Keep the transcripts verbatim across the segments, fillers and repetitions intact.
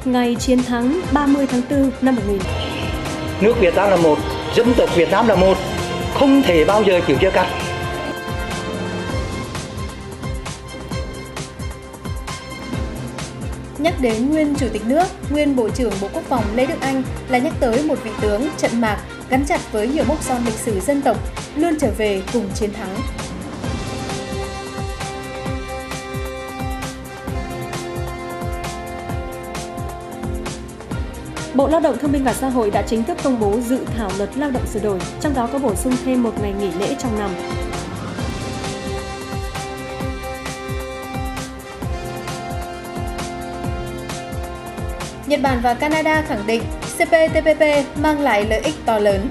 ngày chiến thắng ba mươi tháng tư năm một nghìn. Nước Việt Nam là một, dân tộc Việt Nam là một, không thể bao giờ chịu chia cắt. Nhắc đến nguyên Chủ tịch nước, nguyên Bộ trưởng Bộ Quốc phòng Lê Đức Anh là nhắc tới một vị tướng trận mạc gắn chặt với nhiều mốc son lịch sử dân tộc, luôn trở về cùng chiến thắng. Bộ Lao động Thương binh và Xã hội đã chính thức công bố dự thảo luật lao động sửa đổi, trong đó có bổ sung thêm một ngày nghỉ lễ trong năm. Nhật Bản và Canada khẳng định xê pê tê pê pê mang lại lợi ích to lớn.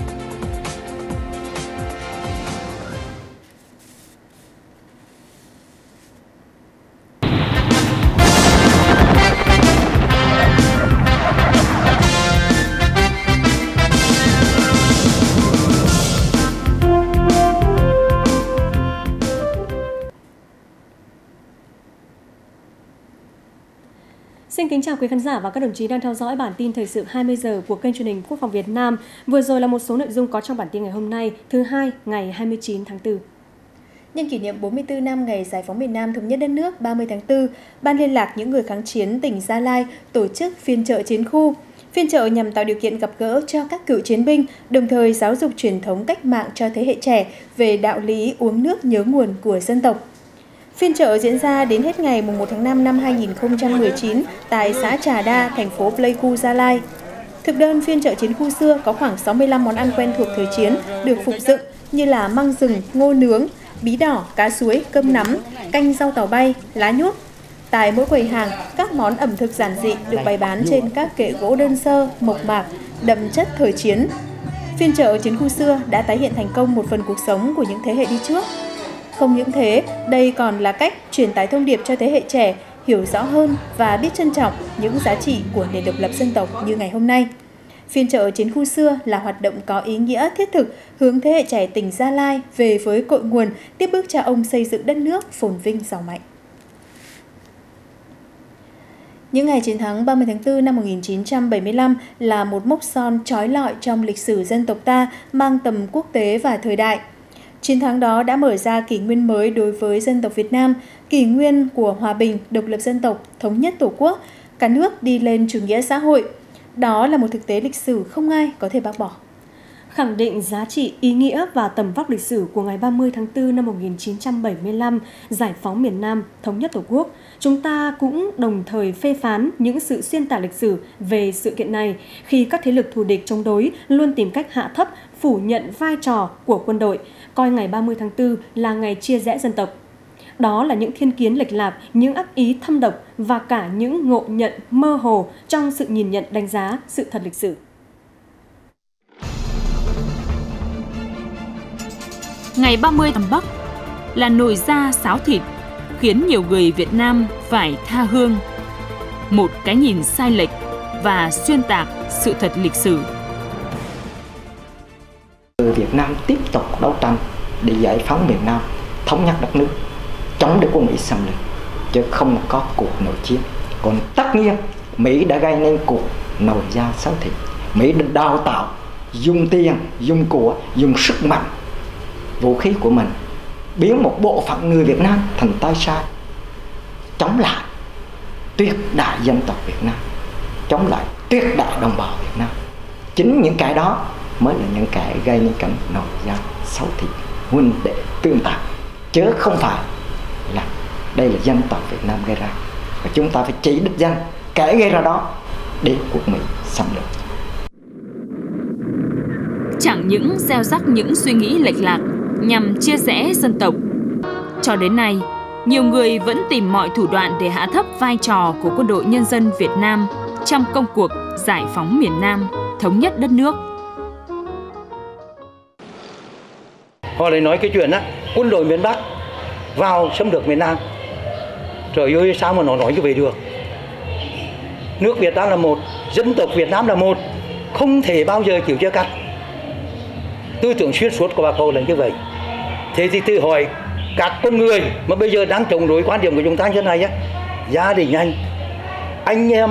Xin kính chào quý khán giả và các đồng chí đang theo dõi bản tin thời sự hai mươi giờ của kênh truyền hình Quốc phòng Việt Nam. Vừa rồi là một số nội dung có trong bản tin ngày hôm nay, thứ hai, ngày hai mươi chín tháng tư. Nhân kỷ niệm bốn mươi tư năm ngày giải phóng miền Nam thống nhất đất nước ba mươi tháng tư, Ban Liên lạc những người kháng chiến tỉnh Gia Lai tổ chức phiên chợ chiến khu. Phiên chợ nhằm tạo điều kiện gặp gỡ cho các cựu chiến binh, đồng thời giáo dục truyền thống cách mạng cho thế hệ trẻ về đạo lý uống nước nhớ nguồn của dân tộc. Phiên chợ diễn ra đến hết ngày mùng một tháng năm năm hai nghìn không trăm mười chín tại xã Trà Đa, thành phố Pleiku, Gia Lai. Thực đơn phiên chợ chiến khu xưa có khoảng sáu mươi lăm món ăn quen thuộc thời chiến được phục dựng như là măng rừng, ngô nướng, bí đỏ, cá suối, cơm nắm, canh rau tàu bay, lá nhút. Tại mỗi quầy hàng, các món ẩm thực giản dị được bày bán trên các kệ gỗ đơn sơ, mộc mạc, đậm chất thời chiến. Phiên chợ chiến khu xưa đã tái hiện thành công một phần cuộc sống của những thế hệ đi trước. Không những thế, đây còn là cách truyền tải thông điệp cho thế hệ trẻ hiểu rõ hơn và biết trân trọng những giá trị của nền độc lập dân tộc như ngày hôm nay. Phiên chợ chiến khu xưa là hoạt động có ý nghĩa thiết thực hướng thế hệ trẻ tỉnh Gia Lai về với cội nguồn, tiếp bước cha ông xây dựng đất nước phồn vinh giàu mạnh. Những ngày chiến thắng ba mươi tháng tư năm một nghìn chín trăm bảy mươi lăm là một mốc son trói lọi trong lịch sử dân tộc ta, mang tầm quốc tế và thời đại. Chiến thắng đó đã mở ra kỷ nguyên mới đối với dân tộc Việt Nam, kỷ nguyên của hòa bình, độc lập dân tộc, thống nhất Tổ quốc, cả nước đi lên chủ nghĩa xã hội. Đó là một thực tế lịch sử không ai có thể bác bỏ. Khẳng định giá trị, ý nghĩa và tầm vóc lịch sử của ngày ba mươi tháng tư năm một nghìn chín trăm bảy mươi lăm, giải phóng miền Nam, thống nhất Tổ quốc, chúng ta cũng đồng thời phê phán những sự xuyên tạc lịch sử về sự kiện này khi các thế lực thù địch chống đối luôn tìm cách hạ thấp, phủ nhận vai trò của quân đội, coi ngày ba mươi tháng tư là ngày chia rẽ dân tộc. Đó là những thiên kiến lệch lạc, những ác ý thâm độc và cả những ngộ nhận mơ hồ trong sự nhìn nhận đánh giá sự thật lịch sử. Ngày ba mươi tháng Bắc là nồi da sáo thịt, khiến nhiều người Việt Nam phải tha hương. Một cái nhìn sai lệch và xuyên tạc sự thật lịch sử. Việt Nam tiếp tục đấu tranh để giải phóng miền Nam, thống nhất đất nước, chống đế quốc Mỹ xâm lược, chứ không có cuộc nội chiến. Còn tất nhiên Mỹ đã gây nên cuộc nổi da sáo thịt. Mỹ đã đào tạo, dùng tiền, dùng của, dùng sức mạnh, vũ khí của mình, biến một bộ phận người Việt Nam thành tay sai, chống lại tuyệt đại dân tộc Việt Nam, chống lại tuyệt đại đồng bào Việt Nam. Chính những cái đó mới là những cái gây nên cảnh nổi da sáo thịt, huynh đệ tương tàn, chứ không phải là đây là dân tộc Việt Nam gây ra. Và chúng ta phải chỉ đích danh kẻ gây ra đó, đế quốc Mỹ xâm lược. Chẳng những gieo rắc những suy nghĩ lệch lạc nhằm chia rẽ dân tộc, cho đến nay nhiều người vẫn tìm mọi thủ đoạn để hạ thấp vai trò của Quân đội Nhân dân Việt Nam trong công cuộc giải phóng miền Nam, thống nhất đất nước. Họ lại nói cái chuyện á, quân đội miền Bắc vào xâm lược miền Nam. Trời ơi, sao mà nó nói như vậy được? Nước Việt Nam là một, dân tộc Việt Nam là một, không thể bao giờ chịu chia cắt. Tư tưởng xuyên suốt của bà Hồ là như vậy. Thế thì tự hỏi các con người mà bây giờ đang chống đối quan điểm của chúng ta như thế này á, gia đình anh, anh em,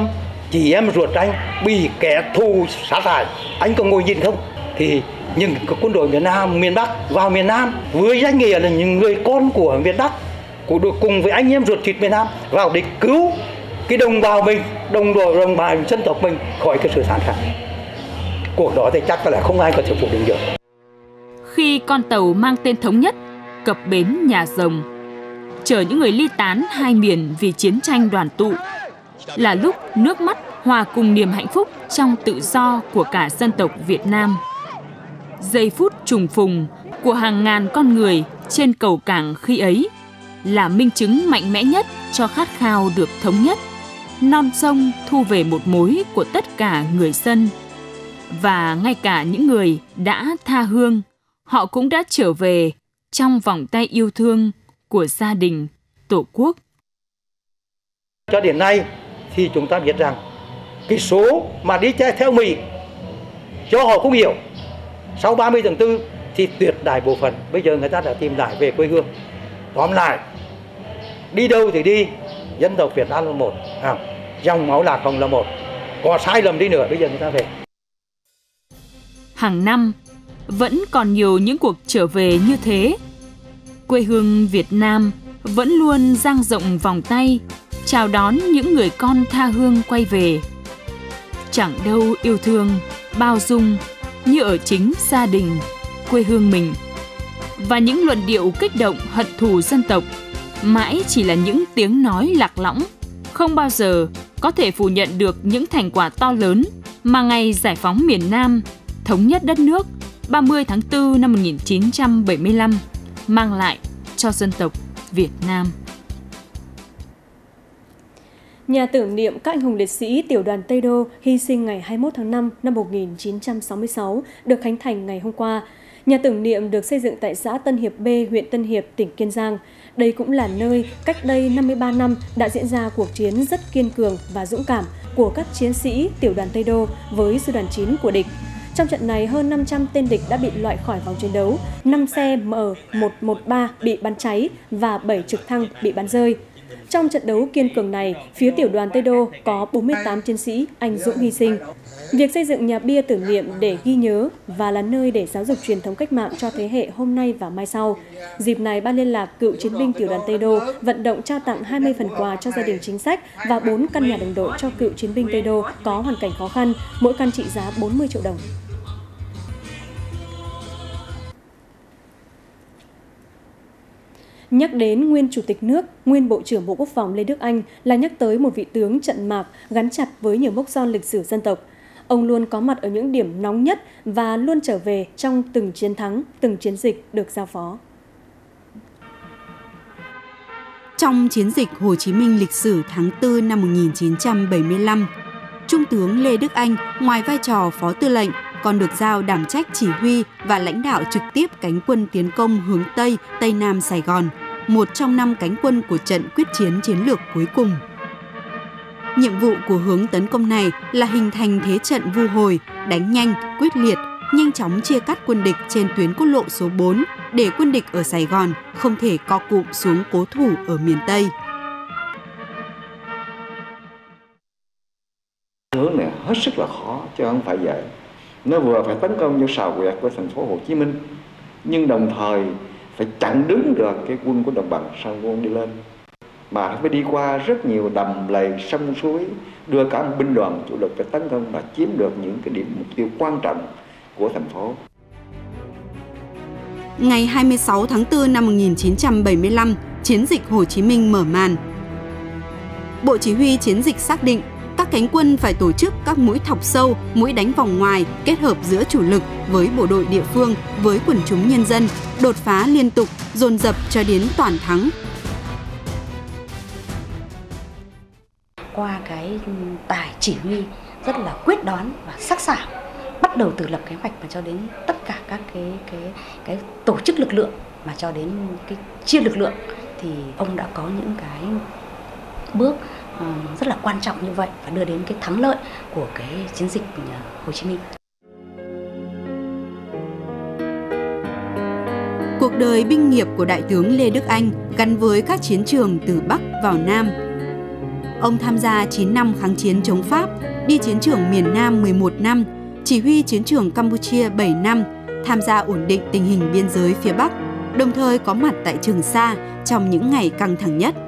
chị em ruột anh bị kẻ thù sát hại, anh có ngồi nhìn không? Thì những quân đội miền Nam, miền Bắc vào miền Nam với danh nghĩa là những người con của miền Bắc, của đội cùng với anh em ruột thịt miền Nam vào để cứu cái đồng bào mình, đồng đội đồng bào dân tộc mình khỏi cái sự sát hại. Cuộc đó thì chắc là không ai có thể phủ định được. Khi con tàu mang tên Thống Nhất cập bến Nhà Rồng, chở những người ly tán hai miền vì chiến tranh đoàn tụ, là lúc nước mắt hòa cùng niềm hạnh phúc trong tự do của cả dân tộc Việt Nam. Giây phút trùng phùng của hàng ngàn con người trên cầu cảng khi ấy là minh chứng mạnh mẽ nhất cho khát khao được thống nhất, non sông thu về một mối của tất cả người dân. Và ngay cả những người đã tha hương, họ cũng đã trở về trong vòng tay yêu thương của gia đình, Tổ quốc. Cho đến nay thì chúng ta biết rằng cái số mà đi theo Mỹ cho họ cũng hiểu. Sau ba mươi tháng tư thì tuyệt đại bộ phận bây giờ người ta đã tìm lại về quê hương. Tóm lại, đi đâu thì đi, dân tộc Việt Nam là một, à, dòng máu Lạc Hồng là một. Có sai lầm đi nữa bây giờ người ta về. Hàng năm vẫn còn nhiều những cuộc trở về như thế. Quê hương Việt Nam vẫn luôn dang rộng vòng tay chào đón những người con tha hương quay về. Chẳng đâu yêu thương, bao dung như ở chính gia đình, quê hương mình. Và những luận điệu kích động hận thù dân tộc mãi chỉ là những tiếng nói lạc lõng, không bao giờ có thể phủ nhận được những thành quả to lớn mà ngày giải phóng miền Nam, thống nhất đất nước ba mươi tháng tư năm một nghìn chín trăm bảy mươi lăm mang lại cho dân tộc Việt Nam. Nhà tưởng niệm các anh hùng liệt sĩ Tiểu đoàn Tây Đô hy sinh ngày hai mươi mốt tháng năm năm một nghìn chín trăm sáu mươi sáu được khánh thành ngày hôm qua. Nhà tưởng niệm được xây dựng tại xã Tân Hiệp B, huyện Tân Hiệp, tỉnh Kiên Giang. Đây cũng là nơi cách đây năm mươi ba năm đã diễn ra cuộc chiến rất kiên cường và dũng cảm của các chiến sĩ Tiểu đoàn Tây Đô với sư đoàn chín của địch. Trong trận này, hơn năm trăm tên địch đã bị loại khỏi vòng chiến đấu, năm xe M một một ba bị bắn cháy và bảy trực thăng bị bắn rơi. Trong trận đấu kiên cường này, phía Tiểu đoàn Tây Đô có bốn mươi tám chiến sĩ anh dũng hy sinh. Việc xây dựng nhà bia tưởng niệm để ghi nhớ và là nơi để giáo dục truyền thống cách mạng cho thế hệ hôm nay và mai sau. Dịp này, Ban Liên lạc Cựu chiến binh Tiểu đoàn Tây Đô vận động trao tặng hai mươi phần quà cho gia đình chính sách và bốn căn nhà đồng đội cho cựu chiến binh Tây Đô có hoàn cảnh khó khăn, mỗi căn trị giá bốn mươi triệu đồng. Nhắc đến nguyên Chủ tịch nước, nguyên Bộ trưởng Bộ Quốc phòng Lê Đức Anh là nhắc tới một vị tướng trận mạc gắn chặt với nhiều mốc son lịch sử dân tộc. Ông luôn có mặt ở những điểm nóng nhất và luôn trở về trong từng chiến thắng, từng chiến dịch được giao phó. Trong chiến dịch Hồ Chí Minh lịch sử tháng tư năm một nghìn chín trăm bảy mươi lăm, Trung tướng Lê Đức Anh ngoài vai trò Phó Tư lệnh còn được giao đảm trách chỉ huy và lãnh đạo trực tiếp cánh quân tiến công hướng Tây, Tây Nam Sài Gòn, một trong năm cánh quân của trận quyết chiến chiến lược cuối cùng. Nhiệm vụ của hướng tấn công này là hình thành thế trận vu hồi, đánh nhanh, quyết liệt, nhanh chóng chia cắt quân địch trên tuyến quốc lộ số bốn để quân địch ở Sài Gòn không thể co cụm xuống cố thủ ở miền Tây. Hướng này hết sức là khó chứ không phải vậy. Nó vừa phải tấn công vô sào quyệt của thành phố Hồ Chí Minh, nhưng đồng thời phải chặn đứng được cái quân của đồng bằng sông Cửu Long đi lên, mà phải đi qua rất nhiều đầm lầy sông suối, đưa cả một binh đoàn chủ lực để tấn công và chiếm được những cái điểm mục tiêu quan trọng của thành phố. Ngày hai mươi sáu tháng tư năm một nghìn chín trăm bảy mươi lăm, chiến dịch Hồ Chí Minh mở màn. Bộ Chỉ huy chiến dịch xác định các cánh quân phải tổ chức các mũi thọc sâu, mũi đánh vòng ngoài kết hợp giữa chủ lực với bộ đội địa phương, với quần chúng nhân dân, đột phá liên tục, dồn dập cho đến toàn thắng. Qua cái tài chỉ huy rất là quyết đoán và sắc sảo, bắt đầu từ lập kế hoạch mà cho đến tất cả các cái cái cái tổ chức lực lượng mà cho đến cái chia lực lượng, thì ông đã có những cái bước rất là quan trọng như vậy và đưa đến cái thắng lợi của cái chiến dịch Hồ Chí Minh. Cuộc đời binh nghiệp của Đại tướng Lê Đức Anh gắn với các chiến trường từ Bắc vào Nam. Ông tham gia chín năm kháng chiến chống Pháp, đi chiến trường miền Nam mười một năm, chỉ huy chiến trường Campuchia bảy năm, tham gia ổn định tình hình biên giới phía Bắc, đồng thời có mặt tại Trường Sa trong những ngày căng thẳng nhất.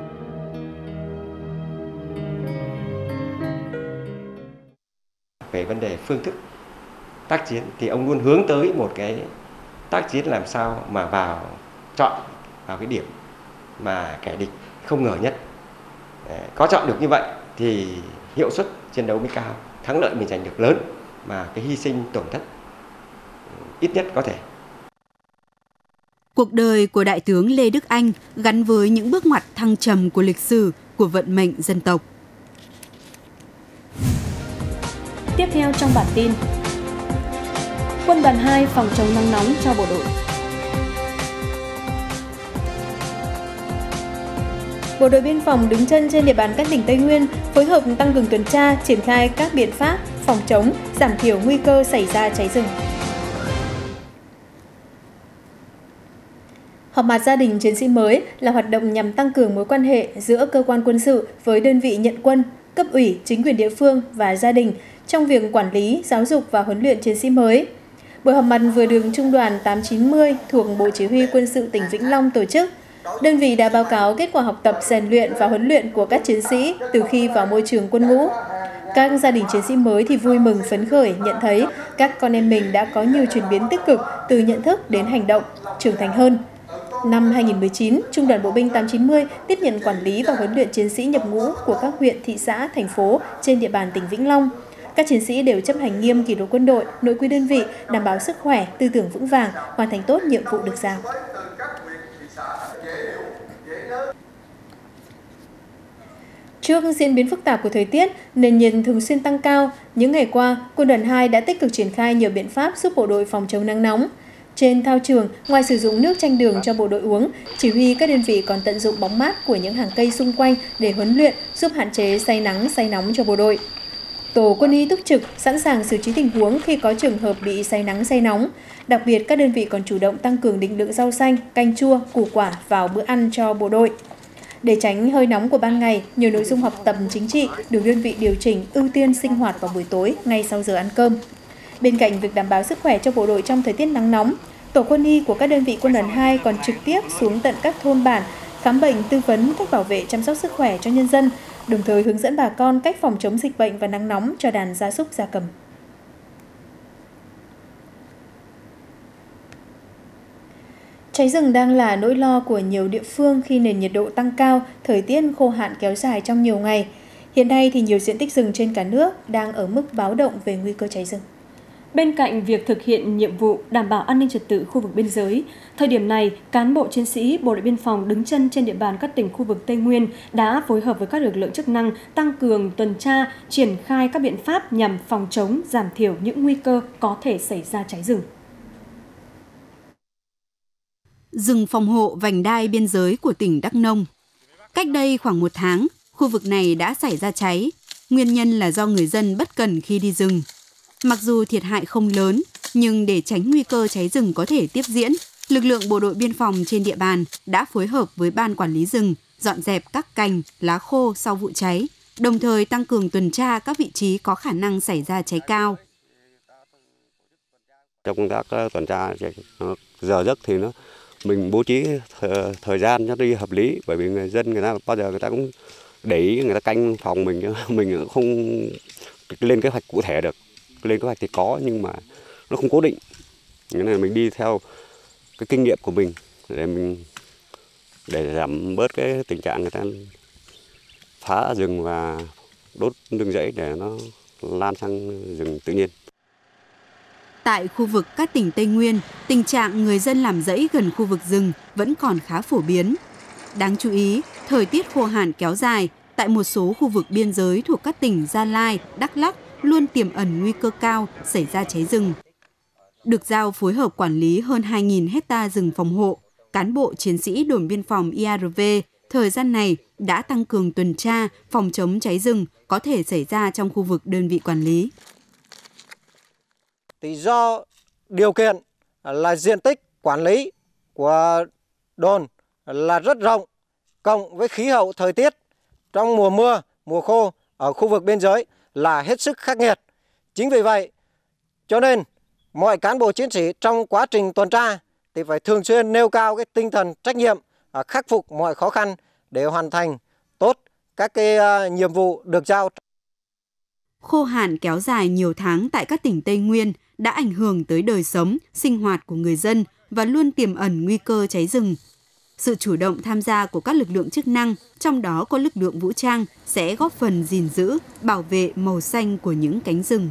Về vấn đề phương thức tác chiến thì ông luôn hướng tới một cái tác chiến làm sao mà vào chọn vào cái điểm mà kẻ địch không ngờ nhất. Có chọn được như vậy thì hiệu suất chiến đấu mới cao, thắng lợi mình giành được lớn mà cái hy sinh tổn thất ít nhất có thể. Cuộc đời của Đại tướng Lê Đức Anh gắn với những bước ngoặt thăng trầm của lịch sử, của vận mệnh dân tộc. Tiếp theo trong bản tin, Quân đoàn hai phòng chống nắng nóng cho bộ đội. Bộ đội biên phòng đứng chân trên địa bàn các tỉnh Tây Nguyên, phối hợp tăng cường tuần tra, triển khai các biện pháp phòng chống, giảm thiểu nguy cơ xảy ra cháy rừng. Họp mặt gia đình chiến sĩ mới là hoạt động nhằm tăng cường mối quan hệ giữa cơ quan quân sự với đơn vị nhận quân, cấp ủy, chính quyền địa phương và gia đình trong việc quản lý, giáo dục và huấn luyện chiến sĩ mới. Buổi họp mặt vừa được Trung đoàn tám chín mươi thuộc Bộ Chỉ huy Quân sự tỉnh Vĩnh Long tổ chức. Đơn vị đã báo cáo kết quả học tập, rèn luyện và huấn luyện của các chiến sĩ từ khi vào môi trường quân ngũ. Các gia đình chiến sĩ mới thì vui mừng phấn khởi nhận thấy các con em mình đã có nhiều chuyển biến tích cực từ nhận thức đến hành động, trưởng thành hơn. Năm hai nghìn không trăm mười chín, Trung đoàn Bộ binh tám chín mươi tiếp nhận quản lý và huấn luyện chiến sĩ nhập ngũ của các huyện, thị xã, thành phố trên địa bàn tỉnh Vĩnh Long. Các chiến sĩ đều chấp hành nghiêm kỷ luật quân đội, nội quy đơn vị, đảm bảo sức khỏe, tư tưởng vững vàng, hoàn thành tốt nhiệm vụ được giao. Trước diễn biến phức tạp của thời tiết, nền nhiệt thường xuyên tăng cao, những ngày qua, Quân đoàn hai đã tích cực triển khai nhiều biện pháp giúp bộ đội phòng chống nắng nóng. Trên thao trường, ngoài sử dụng nước chanh đường cho bộ đội uống, chỉ huy các đơn vị còn tận dụng bóng mát của những hàng cây xung quanh để huấn luyện, giúp hạn chế say nắng, say nóng cho bộ đội. Tổ quân y túc trực sẵn sàng xử trí tình huống khi có trường hợp bị say nắng, say nóng. Đặc biệt, các đơn vị còn chủ động tăng cường định lượng rau xanh, canh chua, củ quả vào bữa ăn cho bộ đội. Để tránh hơi nóng của ban ngày, nhiều nội dung học tập chính trị được đơn vị điều chỉnh ưu tiên sinh hoạt vào buổi tối ngay sau giờ ăn cơm. Bên cạnh việc đảm bảo sức khỏe cho bộ đội trong thời tiết nắng nóng, tổ quân y của các đơn vị quân đoàn hai còn trực tiếp xuống tận các thôn bản, khám bệnh, tư vấn cách bảo vệ chăm sóc sức khỏe cho nhân dân, đồng thời hướng dẫn bà con cách phòng chống dịch bệnh và nắng nóng cho đàn gia súc gia cầm. Cháy rừng đang là nỗi lo của nhiều địa phương khi nền nhiệt độ tăng cao, thời tiết khô hạn kéo dài trong nhiều ngày. Hiện nay thì nhiều diện tích rừng trên cả nước đang ở mức báo động về nguy cơ cháy rừng. Bên cạnh việc thực hiện nhiệm vụ đảm bảo an ninh trật tự khu vực biên giới, thời điểm này, cán bộ chiến sĩ Bộ đội Biên phòng đứng chân trên địa bàn các tỉnh khu vực Tây Nguyên đã phối hợp với các lực lượng chức năng tăng cường tuần tra, triển khai các biện pháp nhằm phòng chống, giảm thiểu những nguy cơ có thể xảy ra cháy rừng. Rừng phòng hộ vành đai biên giới của tỉnh Đắk Nông. Cách đây khoảng một tháng, khu vực này đã xảy ra cháy. Nguyên nhân là do người dân bất cẩn khi đi rừng. Mặc dù thiệt hại không lớn, nhưng để tránh nguy cơ cháy rừng có thể tiếp diễn, lực lượng bộ đội biên phòng trên địa bàn đã phối hợp với ban quản lý rừng dọn dẹp các cành, lá khô sau vụ cháy, đồng thời tăng cường tuần tra các vị trí có khả năng xảy ra cháy cao. Trong công tác tuần tra giờ giấc thì nó mình bố trí thời, thời gian cho đi hợp lý, bởi vì người dân người ta bao giờ người ta cũng để ý, người ta canh phòng mình, mình cũng không lên kế hoạch cụ thể được. Lên kế hoạch thì có nhưng mà nó không cố định, nên là mình đi theo cái kinh nghiệm của mình để mình để giảm bớt cái tình trạng người ta phá rừng và đốt nương rẫy để nó lan sang rừng tự nhiên. Tại khu vực các tỉnh Tây Nguyên, tình trạng người dân làm rẫy gần khu vực rừng vẫn còn khá phổ biến. Đáng chú ý, thời tiết khô hạn kéo dài tại một số khu vực biên giới thuộc các tỉnh Gia Lai, Đắk Lắk luôn tiềm ẩn nguy cơ cao xảy ra cháy rừng. Được giao phối hợp quản lý hơn hai nghìn hecta rừng phòng hộ, cán bộ chiến sĩ đồn biên phòng i a rờ vê thời gian này đã tăng cường tuần tra, phòng chống cháy rừng có thể xảy ra trong khu vực đơn vị quản lý. Thì do điều kiện là diện tích quản lý của đồn là rất rộng, cộng với khí hậu thời tiết trong mùa mưa, mùa khô ở khu vực biên giới là hết sức khắc nghiệt. Chính vì vậy, cho nên mọi cán bộ chiến sĩ trong quá trình tuần tra thì phải thường xuyên nêu cao cái tinh thần trách nhiệm, khắc phục mọi khó khăn để hoàn thành tốt các cái nhiệm vụ được giao. Khô hạn kéo dài nhiều tháng tại các tỉnh Tây Nguyên đã ảnh hưởng tới đời sống, sinh hoạt của người dân và luôn tiềm ẩn nguy cơ cháy rừng. Sự chủ động tham gia của các lực lượng chức năng, trong đó có lực lượng vũ trang, sẽ góp phần gìn giữ, bảo vệ màu xanh của những cánh rừng.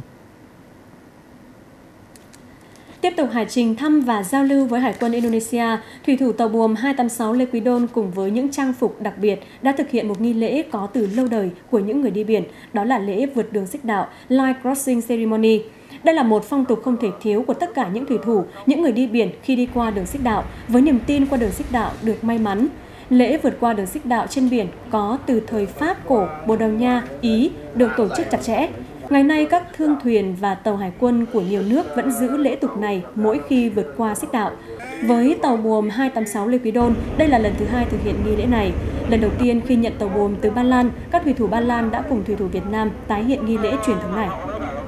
Tiếp tục hải trình thăm và giao lưu với Hải quân Indonesia, thủy thủ tàu buồm hai tám sáu Lê Quý Đôn cùng với những trang phục đặc biệt đã thực hiện một nghi lễ có từ lâu đời của những người đi biển, đó là lễ vượt đường xích đạo, Line Crossing Ceremony. Đây là một phong tục không thể thiếu của tất cả những thủy thủ, những người đi biển khi đi qua đường xích đạo, với niềm tin qua đường xích đạo được may mắn. Lễ vượt qua đường xích đạo trên biển có từ thời Pháp cổ, Bồ Đào Nha, Ý được tổ chức chặt chẽ. Ngày nay, các thương thuyền và tàu hải quân của nhiều nước vẫn giữ lễ tục này mỗi khi vượt qua xích đạo. Với tàu buồm hai tám sáu Lê Quý Đôn, đây là lần thứ hai thực hiện nghi lễ này. Lần đầu tiên khi nhận tàu buồm từ Ba Lan, các thủy thủ Ba Lan đã cùng thủy thủ Việt Nam tái hiện nghi lễ truyền thống này.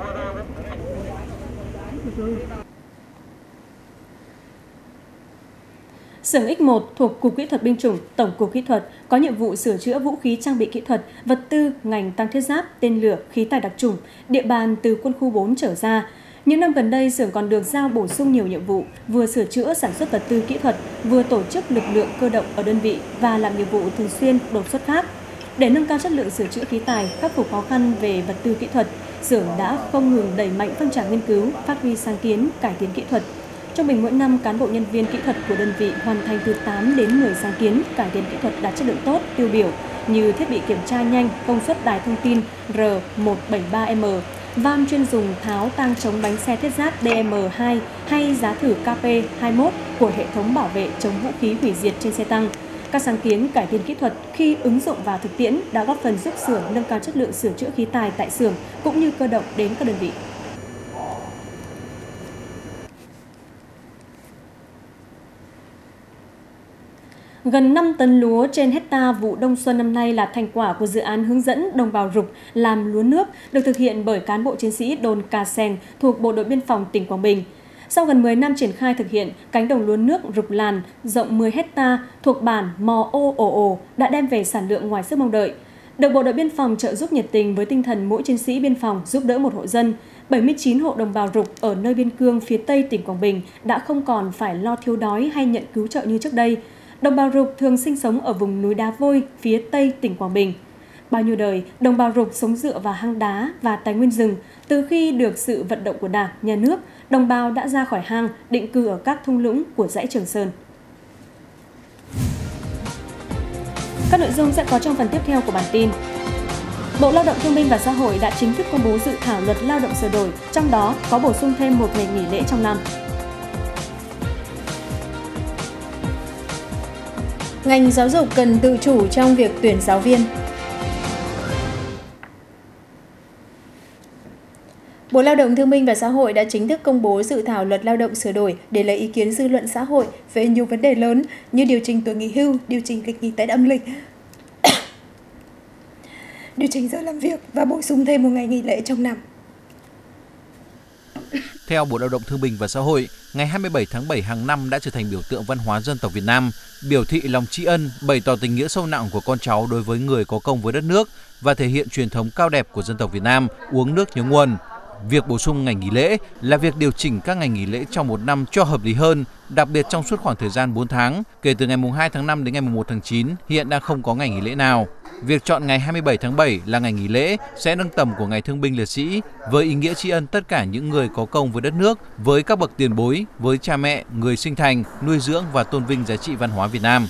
Xưởng X một thuộc Cục Kỹ thuật Binh chủng, Tổng cục Kỹ thuật có nhiệm vụ sửa chữa vũ khí trang bị kỹ thuật, vật tư, ngành tăng thiết giáp, tên lửa, khí tài đặc chủng, địa bàn từ quân khu bốn trở ra. Những năm gần đây, xưởng còn được giao bổ sung nhiều nhiệm vụ, vừa sửa chữa sản xuất vật tư kỹ thuật, vừa tổ chức lực lượng cơ động ở đơn vị và làm nhiệm vụ thường xuyên đột xuất khác. Để nâng cao chất lượng sửa chữa khí tài, khắc phục khó khăn về vật tư kỹ thuật, xưởng đã không ngừng đẩy mạnh phong trào nghiên cứu, phát huy sáng kiến, cải tiến kỹ thuật. Trung bình mỗi năm, cán bộ nhân viên kỹ thuật của đơn vị hoàn thành từ tám đến mười sáng kiến cải tiến kỹ thuật đạt chất lượng tốt, tiêu biểu như thiết bị kiểm tra nhanh, công suất đài thông tin R một bảy ba M, vam chuyên dùng tháo tang chống bánh xe thiết giáp D M hai hay giá thử K P hai mốt của hệ thống bảo vệ chống vũ khí hủy diệt trên xe tăng. Các sáng kiến cải tiến kỹ thuật khi ứng dụng vào thực tiễn đã góp phần giúp xưởng nâng cao chất lượng sửa chữa khí tài tại xưởng cũng như cơ động đến các đơn vị. Gần năm tấn lúa trên hecta vụ đông xuân năm nay là thành quả của dự án hướng dẫn đồng bào Rục làm lúa nước được thực hiện bởi cán bộ chiến sĩ đồn Cà Seng thuộc Bộ đội Biên phòng tỉnh Quảng Bình. Sau gần mười năm triển khai thực hiện, cánh đồng lúa nước Rục Làn rộng mười hecta thuộc bản Mò Ô Ồ Ồ đã đem về sản lượng ngoài sức mong đợi. Được Bộ đội Biên phòng trợ giúp nhiệt tình với tinh thần mỗi chiến sĩ biên phòng giúp đỡ một hộ dân, bảy mươi chín hộ đồng bào Rục ở nơi biên cương phía Tây tỉnh Quảng Bình đã không còn phải lo thiếu đói hay nhận cứu trợ như trước đây. Đồng bào Rục thường sinh sống ở vùng núi Đá Vôi, phía Tây tỉnh Quảng Bình. Bao nhiêu đời, đồng bào Rục sống dựa vào hang đá và tài nguyên rừng. Từ khi được sự vận động của Đảng, Nhà nước, đồng bào đã ra khỏi hang, định cư ở các thung lũng của dãy Trường Sơn. Các nội dung sẽ có trong phần tiếp theo của bản tin. Bộ Lao động Thương binh và Xã hội đã chính thức công bố dự thảo luật lao động sửa đổi, trong đó có bổ sung thêm một ngày nghỉ lễ trong năm. Ngành giáo dục cần tự chủ trong việc tuyển giáo viên. Bộ Lao động Thương binh và Xã hội đã chính thức công bố dự thảo luật lao động sửa đổi để lấy ý kiến dư luận xã hội về nhiều vấn đề lớn như điều chỉnh tuổi nghỉ hưu, điều chỉnh lịch nghỉ Tết âm lịch, điều chỉnh giờ làm việc và bổ sung thêm một ngày nghỉ lễ trong năm. Theo Bộ Lao động Thương binh và Xã hội, ngày hai mươi bảy tháng bảy hàng năm đã trở thành biểu tượng văn hóa dân tộc Việt Nam, biểu thị lòng tri ân, bày tỏ tình nghĩa sâu nặng của con cháu đối với người có công với đất nước và thể hiện truyền thống cao đẹp của dân tộc Việt Nam uống nước nhớ nguồn. Việc bổ sung ngày nghỉ lễ là việc điều chỉnh các ngày nghỉ lễ trong một năm cho hợp lý hơn, đặc biệt trong suốt khoảng thời gian bốn tháng, kể từ ngày hai tháng năm đến ngày một tháng chín, hiện đang không có ngày nghỉ lễ nào. Việc chọn ngày hai mươi bảy tháng bảy là ngày nghỉ lễ sẽ nâng tầm của Ngày Thương binh Liệt sĩ với ý nghĩa tri ân tất cả những người có công với đất nước, với các bậc tiền bối, với cha mẹ, người sinh thành, nuôi dưỡng và tôn vinh giá trị văn hóa Việt Nam.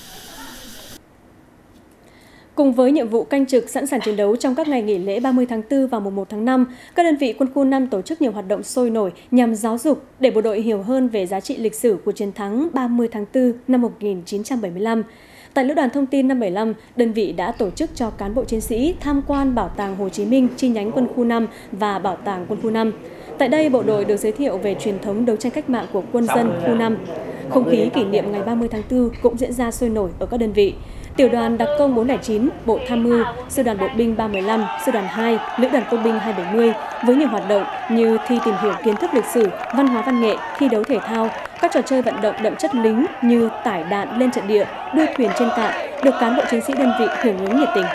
Cùng với nhiệm vụ canh trực sẵn sàng chiến đấu trong các ngày nghỉ lễ ba mươi tháng tư và mùng một tháng năm, các đơn vị quân khu năm tổ chức nhiều hoạt động sôi nổi nhằm giáo dục để bộ đội hiểu hơn về giá trị lịch sử của chiến thắng ba mươi tháng tư năm một nghìn chín trăm bảy mươi lăm. Tại Lữ đoàn Thông tin năm bảy lăm, đơn vị đã tổ chức cho cán bộ chiến sĩ tham quan Bảo tàng Hồ Chí Minh chi nhánh quân khu năm và Bảo tàng quân khu năm. Tại đây, bộ đội được giới thiệu về truyền thống đấu tranh cách mạng của quân dân khu năm. Không khí kỷ niệm ngày ba mươi tháng tư cũng diễn ra sôi nổi ở các đơn vị. Tiểu đoàn đặc công bốn không chín, Bộ Tham mưu, Sư đoàn Bộ binh ba một lăm, Sư đoàn hai, Lữ đoàn Công binh hai bảy mươi với nhiều hoạt động như thi tìm hiểu kiến thức lịch sử, văn hóa văn nghệ, thi đấu thể thao, các trò chơi vận động đậm chất lính như tải đạn lên trận địa, đua thuyền trên cạn được cán bộ chiến sĩ đơn vị hưởng ứng nhiệt tình.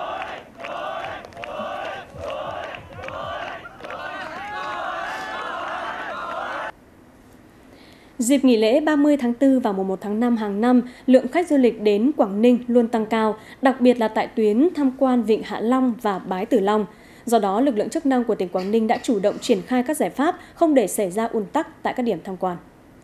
Dịp nghỉ lễ ba mươi tháng tư và mùng một tháng năm hàng năm, lượng khách du lịch đến Quảng Ninh luôn tăng cao, đặc biệt là tại tuyến tham quan Vịnh Hạ Long và Bái Tử Long. Do đó, lực lượng chức năng của tỉnh Quảng Ninh đã chủ động triển khai các giải pháp không để xảy ra ùn tắc tại các điểm tham quan.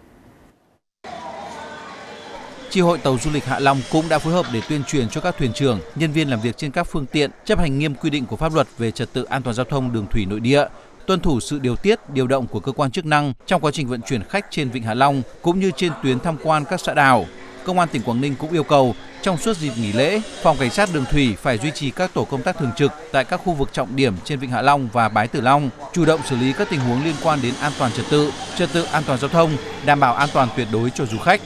Chi hội tàu du lịch Hạ Long cũng đã phối hợp để tuyên truyền cho các thuyền trưởng, nhân viên làm việc trên các phương tiện chấp hành nghiêm quy định của pháp luật về trật tự an toàn giao thông đường thủy nội địa, tuân thủ sự điều tiết, điều động của cơ quan chức năng trong quá trình vận chuyển khách trên Vịnh Hạ Long cũng như trên tuyến tham quan các xã đảo. Công an tỉnh Quảng Ninh cũng yêu cầu trong suốt dịp nghỉ lễ, Phòng Cảnh sát Đường thủy phải duy trì các tổ công tác thường trực tại các khu vực trọng điểm trên Vịnh Hạ Long và Bái Tử Long, chủ động xử lý các tình huống liên quan đến an toàn trật tự, trật tự an toàn giao thông, đảm bảo an toàn tuyệt đối cho du khách.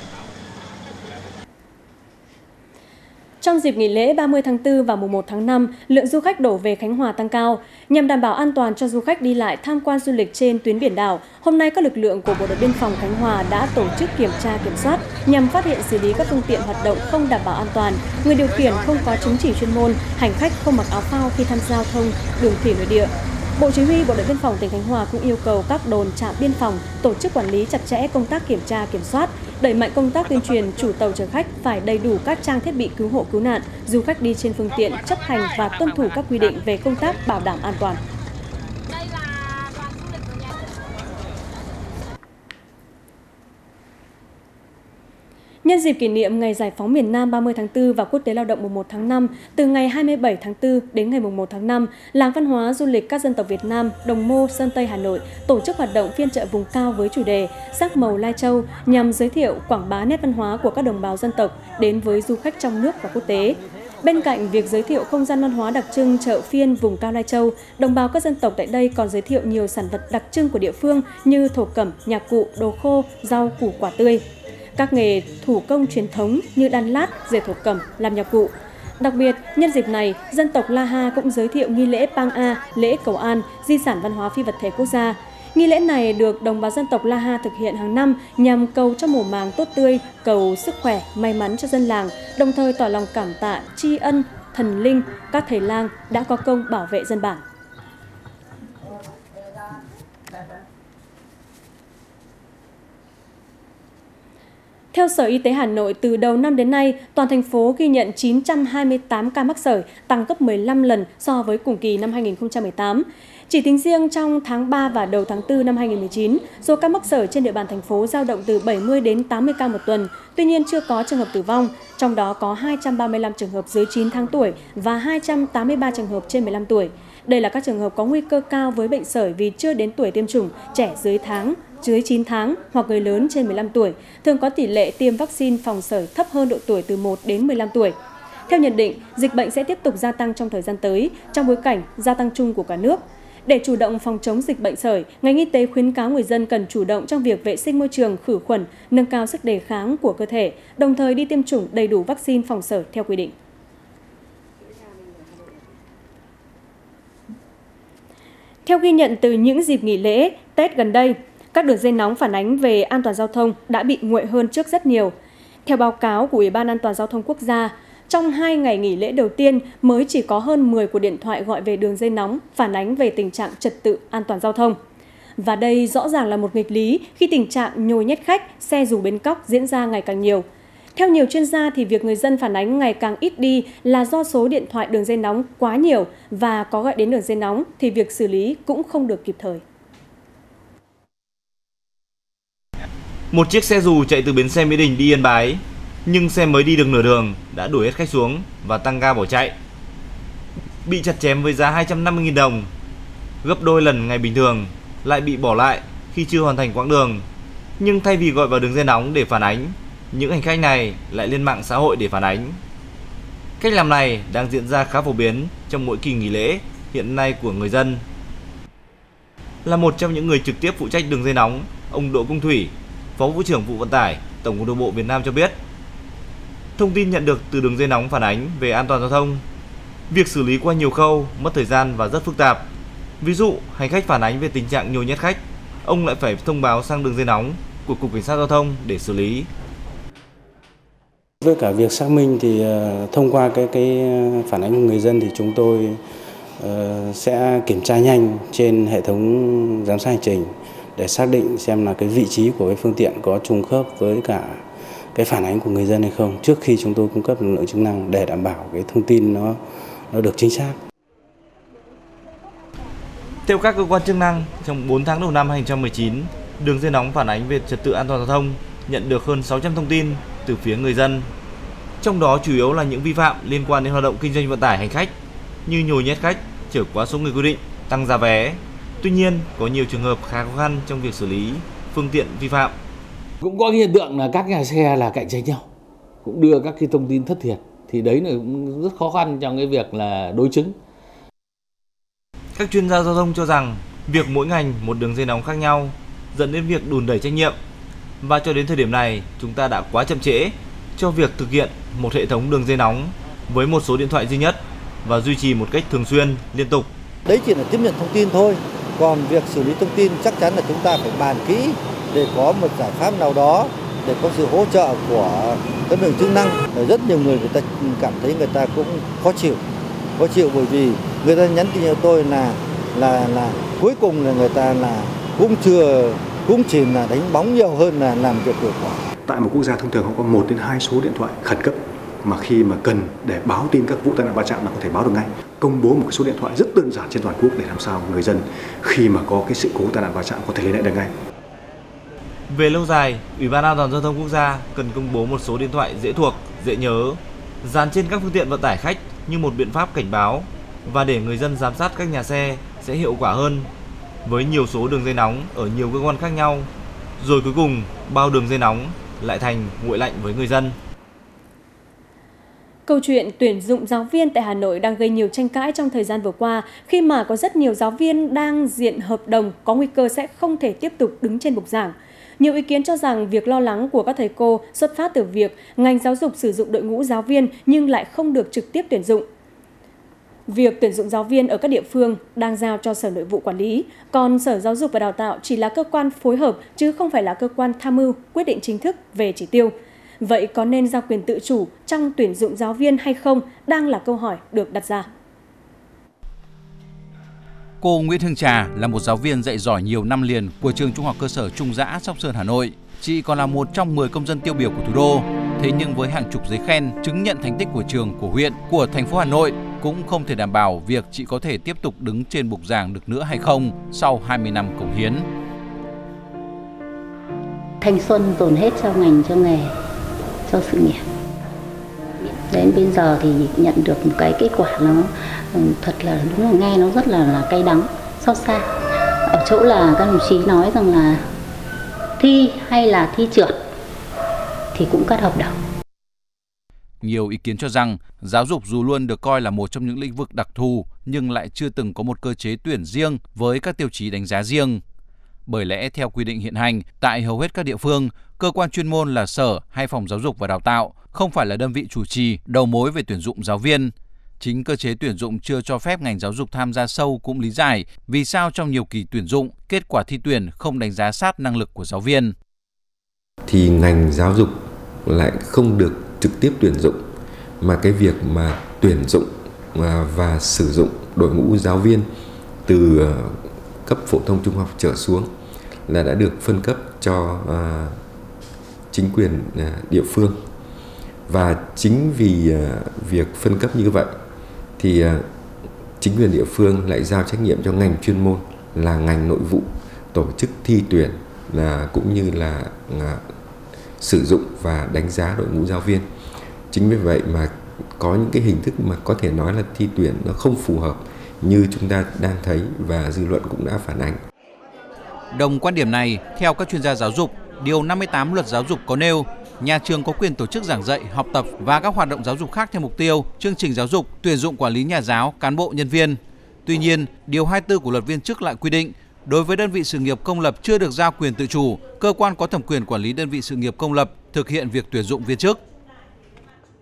Trong dịp nghỉ lễ ba mươi tháng tư và mùng một tháng năm, lượng du khách đổ về Khánh Hòa tăng cao. Nhằm đảm bảo an toàn cho du khách đi lại tham quan du lịch trên tuyến biển đảo, hôm nay các lực lượng của Bộ đội Biên phòng Khánh Hòa đã tổ chức kiểm tra kiểm soát nhằm phát hiện xử lý các phương tiện hoạt động không đảm bảo an toàn, người điều khiển không có chứng chỉ chuyên môn, hành khách không mặc áo phao khi tham gia giao thông đường thủy nội địa. Bộ Chỉ huy Bộ đội Biên phòng tỉnh Khánh Hòa cũng yêu cầu các đồn trạm biên phòng tổ chức quản lý chặt chẽ công tác kiểm tra kiểm soát, đẩy mạnh công tác tuyên truyền chủ tàu chở khách phải đầy đủ các trang thiết bị cứu hộ cứu nạn, du khách đi trên phương tiện chấp hành và tuân thủ các quy định về công tác bảo đảm an toàn. Nhân dịp kỷ niệm Ngày Giải phóng miền Nam ba mươi tháng tư và Quốc tế Lao động mùng một tháng năm, từ ngày hai mươi bảy tháng tư đến ngày mùng một tháng năm, Làng Văn hóa Du lịch các dân tộc Việt Nam, Đồng Mô, Sơn Tây, Hà Nội tổ chức hoạt động phiên chợ vùng cao với chủ đề Sắc màu Lai Châu nhằm giới thiệu, quảng bá nét văn hóa của các đồng bào dân tộc đến với du khách trong nước và quốc tế. Bên cạnh việc giới thiệu không gian văn hóa đặc trưng chợ phiên vùng cao Lai Châu, đồng bào các dân tộc tại đây còn giới thiệu nhiều sản vật đặc trưng của địa phương như thổ cẩm, nhạc cụ, đồ khô, rau củ quả tươi. Các nghề thủ công truyền thống như đan lát, dệt thổ cẩm, làm nhạc cụ. Đặc biệt, nhân dịp này, dân tộc La Ha cũng giới thiệu nghi lễ Pang A, lễ cầu an, di sản văn hóa phi vật thể quốc gia. Nghi lễ này được đồng bào dân tộc La Ha thực hiện hàng năm nhằm cầu cho mùa màng tốt tươi, cầu sức khỏe, may mắn cho dân làng, đồng thời tỏ lòng cảm tạ, tri ân, thần linh, các thầy lang đã có công bảo vệ dân bản. Theo Sở Y tế Hà Nội, từ đầu năm đến nay, toàn thành phố ghi nhận chín trăm hai mươi tám ca mắc sởi, tăng gấp mười lăm lần so với cùng kỳ năm hai nghìn không trăm mười tám. Chỉ tính riêng trong tháng ba và đầu tháng tư năm hai nghìn không trăm mười chín, số ca mắc sởi trên địa bàn thành phố dao động từ bảy mươi đến tám mươi ca một tuần, tuy nhiên chưa có trường hợp tử vong, trong đó có hai trăm ba mươi lăm trường hợp dưới chín tháng tuổi và hai trăm tám mươi ba trường hợp trên mười lăm tuổi. Đây là các trường hợp có nguy cơ cao với bệnh sởi vì chưa đến tuổi tiêm chủng, trẻ dưới tháng, dưới chín tháng hoặc người lớn trên mười lăm tuổi, thường có tỷ lệ tiêm vaccine phòng sởi thấp hơn độ tuổi từ một đến mười lăm tuổi. Theo nhận định, dịch bệnh sẽ tiếp tục gia tăng trong thời gian tới, trong bối cảnh gia tăng chung của cả nước. Để chủ động phòng chống dịch bệnh sởi, ngành y tế khuyến cáo người dân cần chủ động trong việc vệ sinh môi trường, khử khuẩn, nâng cao sức đề kháng của cơ thể, đồng thời đi tiêm chủng đầy đủ vaccine phòng sởi theo quy định. Theo ghi nhận từ những dịp nghỉ lễ, Tết gần đây, các đường dây nóng phản ánh về an toàn giao thông đã bị nguội hơn trước rất nhiều. Theo báo cáo của Ủy ban An toàn Giao thông Quốc gia, trong hai ngày nghỉ lễ đầu tiên mới chỉ có hơn mười cuộc điện thoại gọi về đường dây nóng phản ánh về tình trạng trật tự an toàn giao thông. Và đây rõ ràng là một nghịch lý khi tình trạng nhồi nhét khách, xe dù bến cóc diễn ra ngày càng nhiều. Theo nhiều chuyên gia thì việc người dân phản ánh ngày càng ít đi là do số điện thoại đường dây nóng quá nhiều và có gọi đến đường dây nóng thì việc xử lý cũng không được kịp thời. Một chiếc xe dù chạy từ bến xe Mỹ Đình đi Yên Bái, nhưng xe mới đi được nửa đường đã đuổi hết khách xuống và tăng ga bỏ chạy. Bị chặt chém với giá hai trăm năm mươi nghìn đồng, gấp đôi lần ngày bình thường, lại bị bỏ lại khi chưa hoàn thành quãng đường. Nhưng thay vì gọi vào đường dây nóng để phản ánh, những hành khách này lại lên mạng xã hội để phản ánh. Cách làm này đang diễn ra khá phổ biến trong mỗi kỳ nghỉ lễ hiện nay của người dân. Là một trong những người trực tiếp phụ trách đường dây nóng, ông Đỗ Công Thủy, Phó Vụ trưởng Vụ Vận tải, Tổng cục Đường bộ Việt Nam cho biết, Thông tin nhận được từ đường dây nóng phản ánh về an toàn giao thông. Việc xử lý qua nhiều khâu, mất thời gian và rất phức tạp. Ví dụ, hành khách phản ánh về tình trạng nhồi nhét khách, ông lại phải thông báo sang đường dây nóng của Cục Cảnh sát Giao thông để xử lý. Với cả việc xác minh thì thông qua cái cái phản ánh của người dân thì chúng tôi uh, sẽ kiểm tra nhanh trên hệ thống giám sát hành trình để xác định xem là cái vị trí của cái phương tiện có trùng khớp với cả cái phản ánh của người dân hay không trước khi chúng tôi cung cấp lực lượng chức năng để đảm bảo cái thông tin nó nó được chính xác. Theo các cơ quan chức năng, trong bốn tháng đầu năm hai nghìn không trăm mười chín, đường dây nóng phản ánh về trật tự an toàn giao thông nhận được hơn sáu trăm thông tin từ phía người dân. Trong đó chủ yếu là những vi phạm liên quan đến hoạt động kinh doanh vận tải hành khách như nhồi nhét khách, chở quá số người quy định, tăng giá vé. Tuy nhiên, có nhiều trường hợp khá khó khăn trong việc xử lý phương tiện vi phạm. Cũng có hiện tượng là các nhà xe là cạnh tranh nhau, cũng đưa các cái thông tin thất thiệt, thì đấy là cũng rất khó khăn trong cái việc là đối chứng. Các chuyên gia giao thông cho rằng việc mỗi ngành một đường dây nóng khác nhau dẫn đến việc đùn đẩy trách nhiệm. Và cho đến thời điểm này, chúng ta đã quá chậm trễ cho việc thực hiện một hệ thống đường dây nóng với một số điện thoại duy nhất và duy trì một cách thường xuyên, liên tục. Đấy chỉ là tiếp nhận thông tin thôi, còn việc xử lý thông tin chắc chắn là chúng ta phải bàn kỹ để có một giải pháp nào đó, để có sự hỗ trợ của các lực lượng chức năng. Rất nhiều người người ta cảm thấy người ta cũng khó chịu, khó chịu bởi vì người ta nhắn tin cho tôi là là là cuối cùng là người ta là cũng chưa cũng chỉ là đánh bóng nhiều hơn là làm việc hiệu quả. Tại một quốc gia thông thường họ có một đến hai số điện thoại khẩn cấp mà khi mà cần để báo tin các vụ tai nạn va chạm là có thể báo được ngay. Công bố một số điện thoại rất đơn giản trên toàn quốc để làm sao người dân khi mà có cái sự cố tai nạn va chạm có thể liên hệ được ngay. Về lâu dài, Ủy ban An toàn giao thông quốc gia cần công bố một số điện thoại dễ thuộc, dễ nhớ, dán trên các phương tiện vận tải khách như một biện pháp cảnh báo và để người dân giám sát các nhà xe sẽ hiệu quả hơn. Với nhiều số đường dây nóng ở nhiều cơ quan khác nhau, rồi cuối cùng bao đường dây nóng lại thành nguội lạnh với người dân. Câu chuyện tuyển dụng giáo viên tại Hà Nội đang gây nhiều tranh cãi trong thời gian vừa qua khi mà có rất nhiều giáo viên đang diện hợp đồng có nguy cơ sẽ không thể tiếp tục đứng trên bục giảng. Nhiều ý kiến cho rằng việc lo lắng của các thầy cô xuất phát từ việc ngành giáo dục sử dụng đội ngũ giáo viên nhưng lại không được trực tiếp tuyển dụng. Việc tuyển dụng giáo viên ở các địa phương đang giao cho Sở Nội vụ quản lý, còn Sở Giáo dục và Đào tạo chỉ là cơ quan phối hợp chứ không phải là cơ quan tham mưu quyết định chính thức về chỉ tiêu. Vậy có nên giao quyền tự chủ trong tuyển dụng giáo viên hay không đang là câu hỏi được đặt ra. Cô Nguyễn Hương Trà là một giáo viên dạy giỏi nhiều năm liền của trường Trung học cơ sở Trung Dã, Sóc Sơn, Hà Nội. Chị còn là một trong mười công dân tiêu biểu của thủ đô. Thế nhưng với hàng chục giấy khen, chứng nhận thành tích của trường, của huyện, của thành phố Hà Nội cũng không thể đảm bảo việc chị có thể tiếp tục đứng trên bục giảng được nữa hay không sau hai mươi năm cống hiến. Thanh xuân dồn hết cho ngành, cho nghề, cho sự nghiệp. Đến bây giờ thì nhận được một cái kết quả nó thật là đúng là nghe nó rất là là cay đắng, xót xa. Ở chỗ là các đồng chí nói rằng là thi hay là thi trượt thì cũng cắt hợp đồng. Nhiều ý kiến cho rằng giáo dục dù luôn được coi là một trong những lĩnh vực đặc thù nhưng lại chưa từng có một cơ chế tuyển riêng với các tiêu chí đánh giá riêng. Bởi lẽ theo quy định hiện hành, tại hầu hết các địa phương, cơ quan chuyên môn là Sở hay Phòng Giáo dục và Đào tạo không phải là đơn vị chủ trì, đầu mối về tuyển dụng giáo viên. Chính cơ chế tuyển dụng chưa cho phép ngành giáo dục tham gia sâu cũng lý giải vì sao trong nhiều kỳ tuyển dụng, kết quả thi tuyển không đánh giá sát năng lực của giáo viên. Thì ngành giáo dục lại không được trực tiếp tuyển dụng, mà cái việc mà tuyển dụng và sử dụng đội ngũ giáo viên từ cấp phổ thông trung học trở xuống là đã được phân cấp cho chính quyền địa phương. Và chính vì việc phân cấp như vậy thì chính quyền địa phương lại giao trách nhiệm cho ngành chuyên môn là ngành nội vụ tổ chức thi tuyển là cũng như là sử dụng và đánh giá đội ngũ giáo viên. Chính vì vậy mà có những cái hình thức mà có thể nói là thi tuyển nó không phù hợp như chúng ta đang thấy và dư luận cũng đã phản ánh. Đồng quan điểm này, theo các chuyên gia giáo dục, Điều năm mươi tám Luật Giáo dục có nêu, nhà trường có quyền tổ chức giảng dạy, học tập và các hoạt động giáo dục khác theo mục tiêu, chương trình giáo dục, tuyển dụng quản lý nhà giáo, cán bộ, nhân viên. Tuy nhiên, Điều hai mươi tư của Luật Viên chức lại quy định, đối với đơn vị sự nghiệp công lập chưa được giao quyền tự chủ, cơ quan có thẩm quyền quản lý đơn vị sự nghiệp công lập thực hiện việc tuyển dụng viên chức.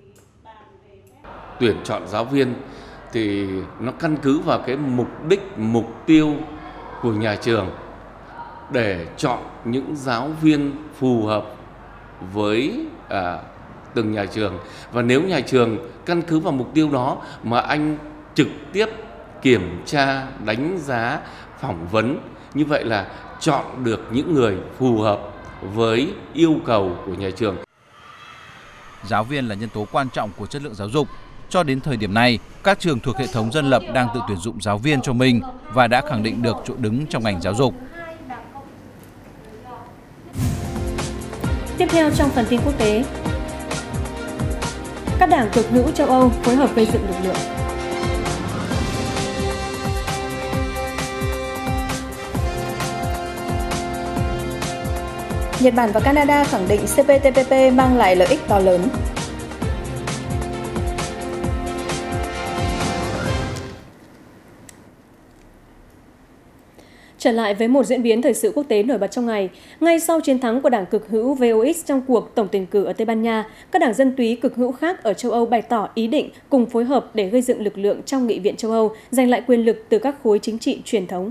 tuyển chọn giáo viên thì nó căn cứ vào cái mục đích, mục tiêu của nhà trường để chọn những giáo viên phù hợp với à, từng nhà trường. Và nếu nhà trường căn cứ vào mục tiêu đó mà anh trực tiếp kiểm tra, đánh giá, phỏng vấn, như vậy là chọn được những người phù hợp với yêu cầu của nhà trường. Giáo viên là nhân tố quan trọng của chất lượng giáo dục. Cho đến thời điểm này, các trường thuộc hệ thống dân lập đang tự tuyển dụng giáo viên cho mình và đã khẳng định được chỗ đứng trong ngành giáo dục. Tiếp theo trong phần tin quốc tế, các đảng cực hữu châu Âu phối hợp gây dựng lực lượng. Nhật Bản và Canada khẳng định xê pê tê pê pê mang lại lợi ích to lớn. Trở lại với một diễn biến thời sự quốc tế nổi bật trong ngày, ngay sau chiến thắng của đảng cực hữu vê o ích trong cuộc tổng tuyển cử ở Tây Ban Nha, các đảng dân túy cực hữu khác ở châu Âu bày tỏ ý định cùng phối hợp để gây dựng lực lượng trong Nghị viện châu Âu, giành lại quyền lực từ các khối chính trị truyền thống.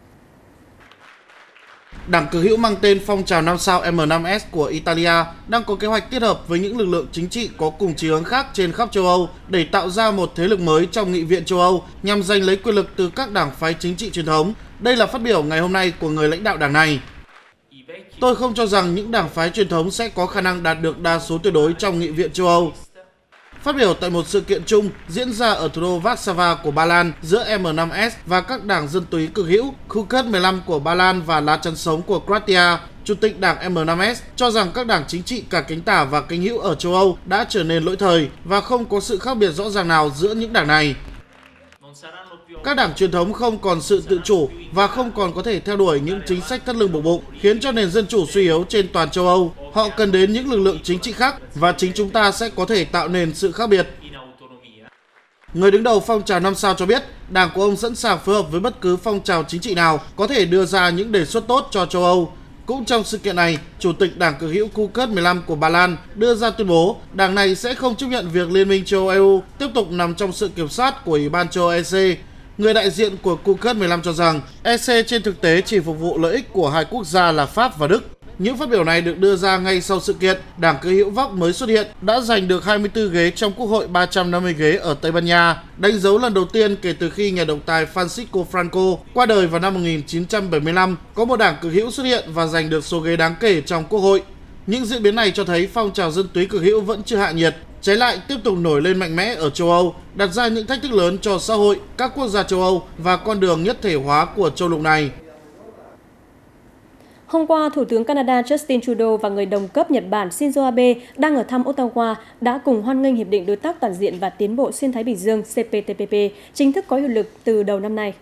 Đảng cực hữu mang tên Phong trào năm sao em năm ét của Italia đang có kế hoạch kết hợp với những lực lượng chính trị có cùng chí hướng khác trên khắp châu Âu để tạo ra một thế lực mới trong Nghị viện châu Âu nhằm giành lấy quyền lực từ các đảng phái chính trị truyền thống. Đây là phát biểu ngày hôm nay của người lãnh đạo đảng này. Tôi không cho rằng những đảng phái truyền thống sẽ có khả năng đạt được đa số tuyệt đối trong Nghị viện châu Âu. Phát biểu tại một sự kiện chung diễn ra ở thủ đô Warsaw của Ba Lan giữa em năm ét và các đảng dân túy cực hữu, Kukiz mười lăm của Ba Lan và Lá chắn sống của Croatia, Chủ tịch đảng em năm ét cho rằng các đảng chính trị cả cánh tả và cánh hữu ở châu Âu đã trở nên lỗi thời và không có sự khác biệt rõ ràng nào giữa những đảng này. Các đảng truyền thống không còn sự tự chủ và không còn có thể theo đuổi những chính sách thắt lưng buộc bụng, khiến cho nền dân chủ suy yếu trên toàn châu Âu. Họ cần đến những lực lượng chính trị khác và chính chúng ta sẽ có thể tạo nên sự khác biệt. Người đứng đầu phong trào năm sao cho biết, đảng của ông sẵn sàng phối hợp với bất cứ phong trào chính trị nào có thể đưa ra những đề xuất tốt cho châu Âu. Cũng trong sự kiện này, Chủ tịch đảng cực hữu Kukiz mười lăm của Ba Lan đưa ra tuyên bố đảng này sẽ không chấp nhận việc Liên minh châu Âu e u tiếp tục nằm trong sự kiểm soát của Ủy ban châu Âu e xê. Người đại diện của Kukiz mười lăm cho rằng e xê trên thực tế chỉ phục vụ lợi ích của hai quốc gia là Pháp và Đức. Những phát biểu này được đưa ra ngay sau sự kiện đảng cực hữu Vox mới xuất hiện đã giành được hai mươi tư ghế trong Quốc hội ba trăm năm mươi ghế ở Tây Ban Nha, đánh dấu lần đầu tiên kể từ khi nhà độc tài Francisco Franco qua đời vào năm một nghìn chín trăm bảy mươi lăm, có một đảng cực hữu xuất hiện và giành được số ghế đáng kể trong Quốc hội. Những diễn biến này cho thấy phong trào dân túy cực hữu vẫn chưa hạ nhiệt, trái lại tiếp tục nổi lên mạnh mẽ ở châu Âu, đặt ra những thách thức lớn cho xã hội, các quốc gia châu Âu và con đường nhất thể hóa của châu lục này. Hôm qua, Thủ tướng Canada Justin Trudeau và người đồng cấp Nhật Bản Shinzo Abe đang ở thăm Ottawa đã cùng hoan nghênh Hiệp định Đối tác Toàn diện và Tiến bộ Xuyên Thái Bình Dương xê pê tê pê pê chính thức có hiệu lực từ đầu năm nay.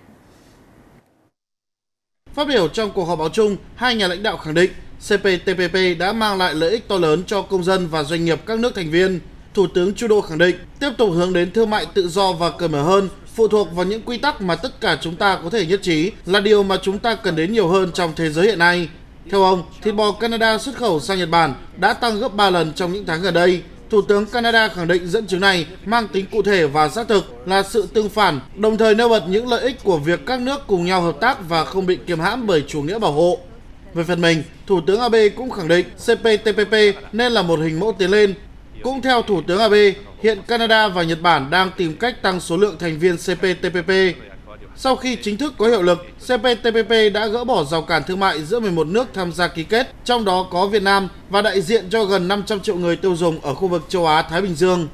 Phát biểu trong cuộc họp báo chung, hai nhà lãnh đạo khẳng định xê pê tê pê pê đã mang lại lợi ích to lớn cho công dân và doanh nghiệp các nước thành viên. Thủ tướng Trudeau khẳng định tiếp tục hướng đến thương mại tự do và cởi mở hơn, phụ thuộc vào những quy tắc mà tất cả chúng ta có thể nhất trí là điều mà chúng ta cần đến nhiều hơn trong thế giới hiện nay. Theo ông, thịt bò Canada xuất khẩu sang Nhật Bản đã tăng gấp ba lần trong những tháng gần đây. Thủ tướng Canada khẳng định dẫn chứng này mang tính cụ thể và xác thực, là sự tương phản, đồng thời nêu bật những lợi ích của việc các nước cùng nhau hợp tác và không bị kiềm hãm bởi chủ nghĩa bảo hộ. Về phần mình, Thủ tướng Abe cũng khẳng định xê pê tê pê pê nên là một hình mẫu tiến lên. Cũng theo Thủ tướng Abe, hiện Canada và Nhật Bản đang tìm cách tăng số lượng thành viên xê pê tê pê pê. Sau khi chính thức có hiệu lực, xê pê tê pê pê đã gỡ bỏ rào cản thương mại giữa mười một nước tham gia ký kết, trong đó có Việt Nam và đại diện cho gần năm trăm triệu người tiêu dùng ở khu vực châu Á-Thái Bình Dương.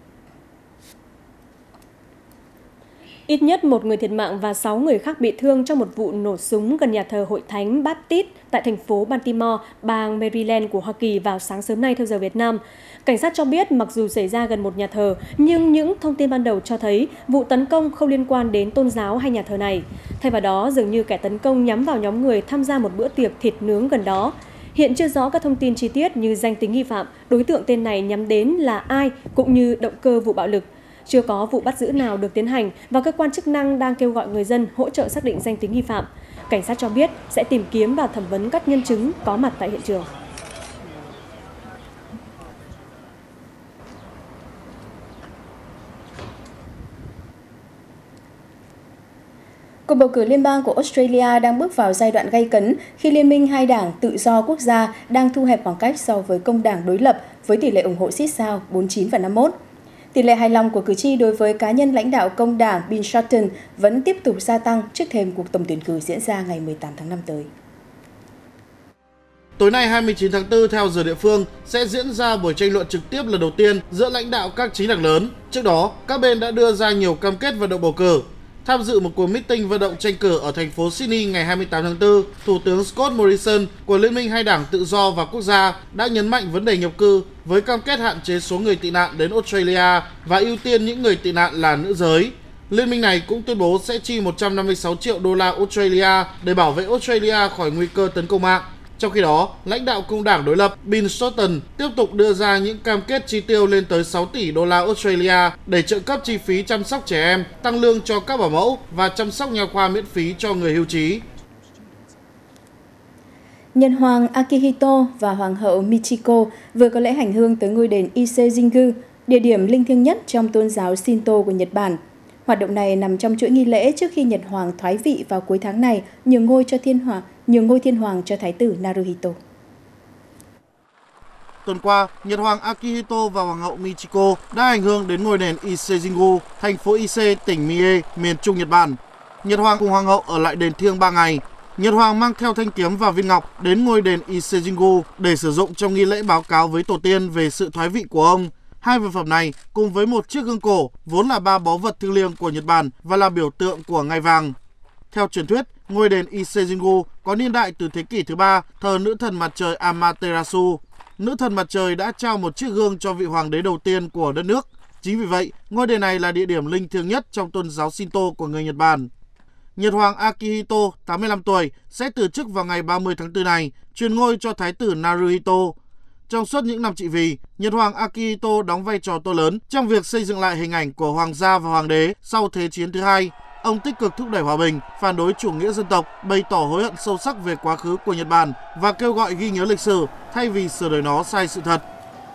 Ít nhất một người thiệt mạng và sáu người khác bị thương trong một vụ nổ súng gần nhà thờ Hội Thánh Baptist tại thành phố Baltimore, bang Maryland của Hoa Kỳ vào sáng sớm nay theo giờ Việt Nam. Cảnh sát cho biết mặc dù xảy ra gần một nhà thờ, nhưng những thông tin ban đầu cho thấy vụ tấn công không liên quan đến tôn giáo hay nhà thờ này. Thay vào đó, dường như kẻ tấn công nhắm vào nhóm người tham gia một bữa tiệc thịt nướng gần đó. Hiện chưa rõ các thông tin chi tiết như danh tính nghi phạm, đối tượng tên này nhắm đến là ai, cũng như động cơ vụ bạo lực. Chưa có vụ bắt giữ nào được tiến hành và cơ quan chức năng đang kêu gọi người dân hỗ trợ xác định danh tính nghi phạm. Cảnh sát cho biết sẽ tìm kiếm và thẩm vấn các nhân chứng có mặt tại hiện trường. Cuộc bầu cử liên bang của Australia đang bước vào giai đoạn gay cấn khi Liên minh hai đảng tự do quốc gia đang thu hẹp khoảng cách so với công đảng đối lập với tỷ lệ ủng hộ xít sao bốn mươi chín và năm mươi mốt. Tỷ lệ hài lòng của cử tri đối với cá nhân lãnh đạo công đảng Bill Shorten vẫn tiếp tục gia tăng trước thềm cuộc tổng tuyển cử diễn ra ngày mười tám tháng năm tới. Tối nay hai mươi chín tháng tư theo giờ địa phương sẽ diễn ra buổi tranh luận trực tiếp lần đầu tiên giữa lãnh đạo các chính đảng lớn. Trước đó, các bên đã đưa ra nhiều cam kết vận động bầu cử. Tham dự một cuộc meeting vận động tranh cử ở thành phố Sydney ngày hai mươi tám tháng tư, Thủ tướng Scott Morrison của Liên minh hai đảng tự do và quốc gia đã nhấn mạnh vấn đề nhập cư với cam kết hạn chế số người tị nạn đến Australia và ưu tiên những người tị nạn là nữ giới. Liên minh này cũng tuyên bố sẽ chi một trăm năm mươi sáu triệu đô la Australia để bảo vệ Australia khỏi nguy cơ tấn công mạng. Trong khi đó, lãnh đạo công đảng đối lập Bill Shorten tiếp tục đưa ra những cam kết chi tiêu lên tới sáu tỷ đô la Australia để trợ cấp chi phí chăm sóc trẻ em, tăng lương cho các bảo mẫu và chăm sóc nha khoa miễn phí cho người hưu trí. Nhân hoàng Akihito và hoàng hậu Michiko vừa có lễ hành hương tới ngôi đền Ise Jingu, địa điểm linh thiêng nhất trong tôn giáo Shinto của Nhật Bản. Hoạt động này nằm trong chuỗi nghi lễ trước khi Nhật hoàng thoái vị vào cuối tháng này, nhường ngôi cho thiên hoàng, nhường ngôi thiên hoàng cho thái tử Naruhito. Tuần qua, Nhật hoàng Akihito và hoàng hậu Michiko đã hành hương đến ngôi đền Ise Jingu, thành phố Ise, tỉnh Mie, miền Trung Nhật Bản. Nhật hoàng cùng hoàng hậu ở lại đền thiêng ba ngày. Nhật hoàng mang theo thanh kiếm và viên ngọc đến ngôi đền Ise Jingu để sử dụng trong nghi lễ báo cáo với tổ tiên về sự thoái vị của ông. Hai vật phẩm này cùng với một chiếc gương cổ vốn là ba báu vật thiêng liêng của Nhật Bản và là biểu tượng của ngai vàng. Theo truyền thuyết, ngôi đền Ise Jingu có niên đại từ thế kỷ thứ ba, thờ nữ thần mặt trời Amaterasu. Nữ thần mặt trời đã trao một chiếc gương cho vị hoàng đế đầu tiên của đất nước. Chính vì vậy, ngôi đền này là địa điểm linh thiêng nhất trong tôn giáo Shinto của người Nhật Bản. Nhật hoàng Akihito, tám mươi lăm tuổi, sẽ từ chức vào ngày ba mươi tháng tư này, truyền ngôi cho thái tử Naruhito. Trong suốt những năm trị vì, Nhật hoàng Akihito đóng vai trò to lớn trong việc xây dựng lại hình ảnh của hoàng gia và hoàng đế sau Thế chiến thứ hai. Ông tích cực thúc đẩy hòa bình, phản đối chủ nghĩa dân tộc, bày tỏ hối hận sâu sắc về quá khứ của Nhật Bản và kêu gọi ghi nhớ lịch sử thay vì sửa đổi nó sai sự thật.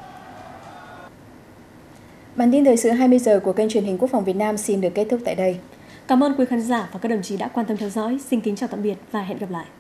Bản tin thời sự hai mươi giờ của kênh truyền hình Quốc phòng Việt Nam xin được kết thúc tại đây. Cảm ơn quý khán giả và các đồng chí đã quan tâm theo dõi. Xin kính chào tạm biệt và hẹn gặp lại.